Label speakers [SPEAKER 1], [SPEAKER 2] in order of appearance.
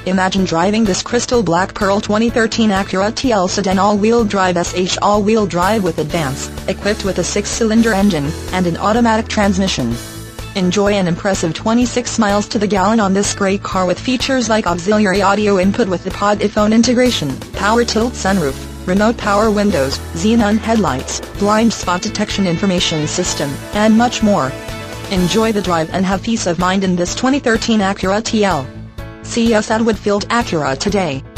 [SPEAKER 1] Imagine driving this crystal black pearl 2013 Acura TL sedan all-wheel drive SH all-wheel drive with advance, equipped with a 6-cylinder engine and an automatic transmission. Enjoy an impressive 26 miles to the gallon on this great car with features like auxiliary audio input with the pod-iPhone integration, power tilt sunroof, remote power windows, xenon headlights, blind spot detection information system, and much more. Enjoy the drive and have peace of mind in this 2013 Acura TL. See us at Woodfield Acura today.